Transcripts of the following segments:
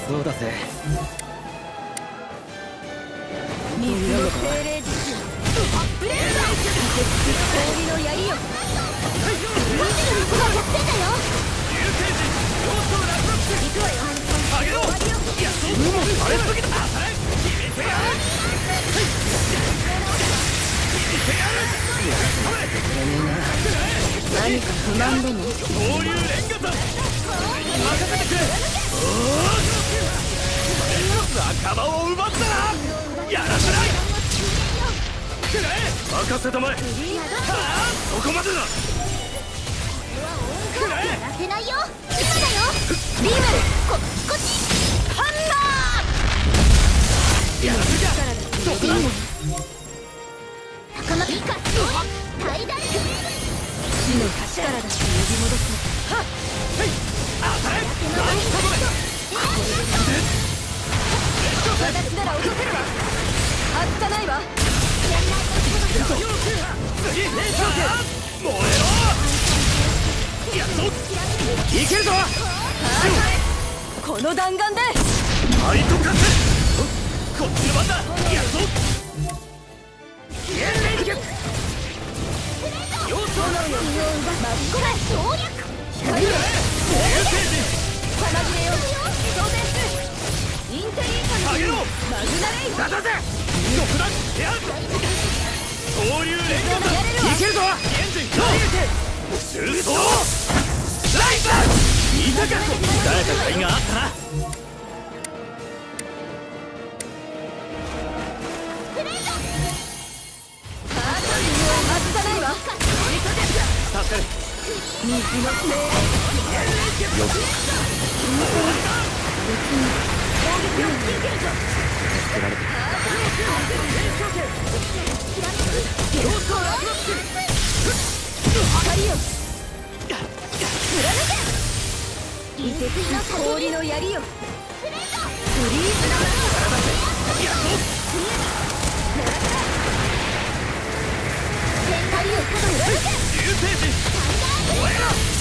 そうだぜ。 水の精霊術よ。ブレード氷の槍よ。水がやってんだよ。 流星人要素ラスト行くわよ。 あげろ。いやそうもあれすぎた。決めてやる。 何か不満でも。 恐竜連歌だ。任せてくれ。仲間を奪ったな。やらせない。くらえ。任せたまえ。そこまでだ。くらえ。 やらせないよ。今だよ。リームこっちハンマー。 やらせじゃ。そこだ。 高まりか最大死の橋からだって呼び戻す。はっ当たれ。 私なら落とせるわ。外さないわ。 次燃えろ。やっといけるぞ。 この弾丸でファイトカツ。こっちの番だ。やっと連撃。要素なのよ。 真っ向省略。光よ。 流星人玉切れよ。当然す。インテリーカムあげろ。 マグナレイ出せ。どこだ。やる。恐竜連歌だ。いけるぞ。エンジン投げて。シュートライバー。いたか。誰か甲斐があったな。助かる。 水の精霊よく光よ。異敵の氷の槍よ。フリーズ光よ。 流星人燃えろ。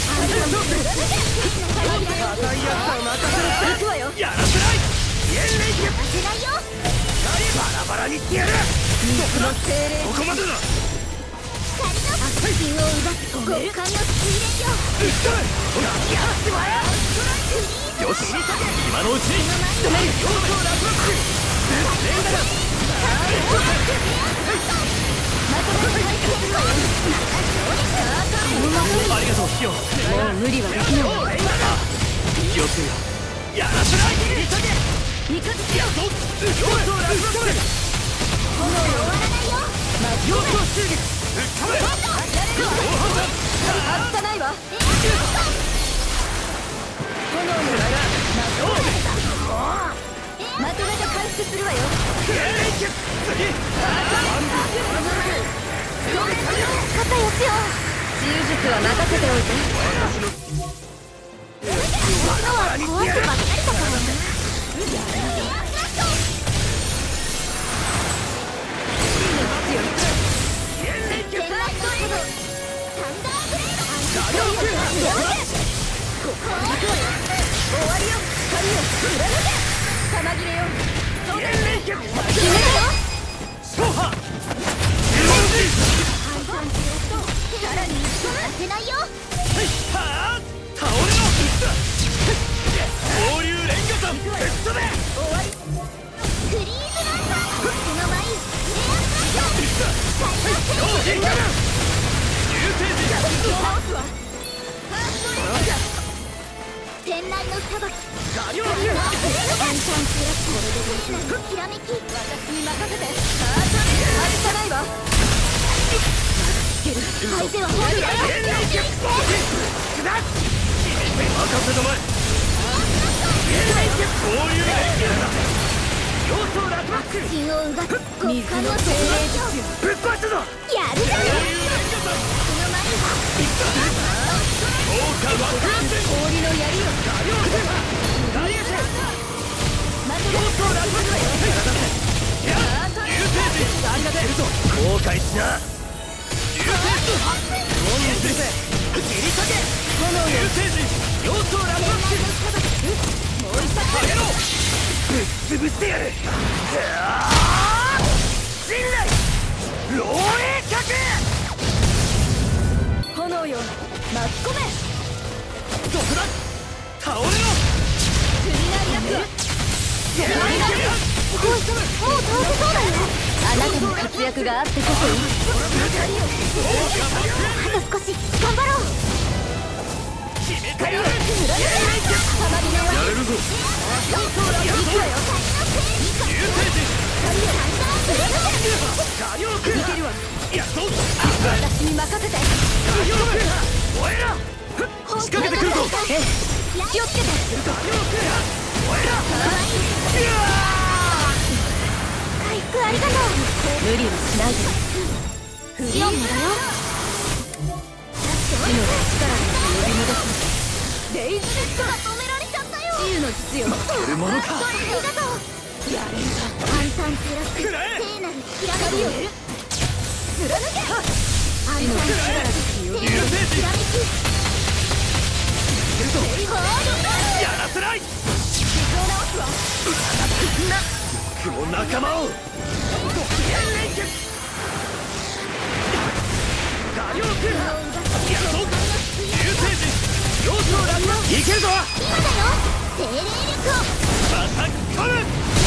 行くわよ。 やらせない。エンレイやらせないよ。 バラバラにしてやる。 水の精霊ここまでだ。 光の金を奪って極寒の水蓮よ。 撃ったれ。やってまえ。よし、今のうちに仕留める。要素ラスト連打だ。ありがとう、ヒヨ。もう無理はできない。 気をつけよ。やらせない。急げ。 三日月よ。 要素ラスト炎終わらないよ。 要素襲撃。ぶっかめ。 外さないわ。炎のまとめて回復するわよ。 次。 肩よしよ。柔術は任せておいて。今は壊すばっかりだから。天雷の裁き。ひらめき。私に任せて。外さないわ。相手は本気だよ。 任せたまえ。こういう要素ラスト心を奪く極寒の精霊術よ。 ぶっ壊すぞ。 やるじゃない。その前に氷の槍よ。 後悔しな。流星人要素ラスト。 もう一発。 げろぶっ潰してやる陣内漏洩角炎よ巻き込めどこだ倒れろクリナリアクそれがもう倒せそうだよあなたの活躍があってこそよあと少し頑張ろう決めてやるたまりのやれるぞやっとよ流星人火力いけるわやっと私に任せて火力おえら仕掛けてくるぞええ気をつけて火力おえら回復ありがとう無理はしないでフリオンだよ死の力で呼び戻すレイズネットが止められちゃったよ自由の実よ来るものかありがとうやれんか暗算プラスくらえ聖なるきらめきを貫け暗算プラス聖なるきらめきやらせない僕も仲間をご機嫌連結火力やっと流星人要素を落下いけるぞ今だよ精霊力をまた来る